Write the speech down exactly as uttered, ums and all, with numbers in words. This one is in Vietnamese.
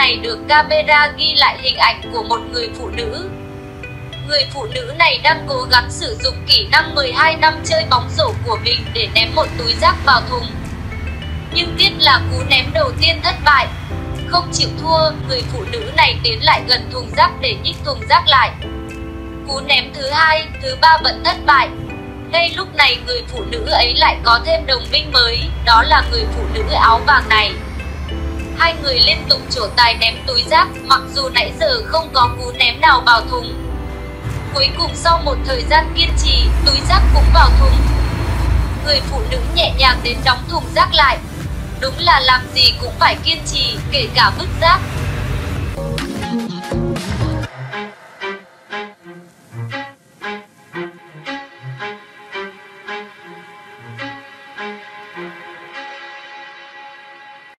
này được camera ghi lại hình ảnh của một người phụ nữ. Người phụ nữ này đang cố gắng sử dụng kỹ năng mười hai năm chơi bóng rổ của mình để ném một túi rác vào thùng. Nhưng tiếc là cú ném đầu tiên thất bại. Không chịu thua, người phụ nữ này tiến lại gần thùng rác để nhích thùng rác lại. Cú ném thứ hai, thứ ba vẫn thất bại. Ngay lúc này người phụ nữ ấy lại có thêm đồng minh mới, đó là người phụ nữ áo vàng này. Hai người liên tục trổ tài ném túi rác, mặc dù nãy giờ không có cú ném nào vào thùng. Cuối cùng sau một thời gian kiên trì, túi rác cũng vào thùng. Người phụ nữ nhẹ nhàng đến đóng thùng rác lại. Đúng là làm gì cũng phải kiên trì, kể cả vứt rác.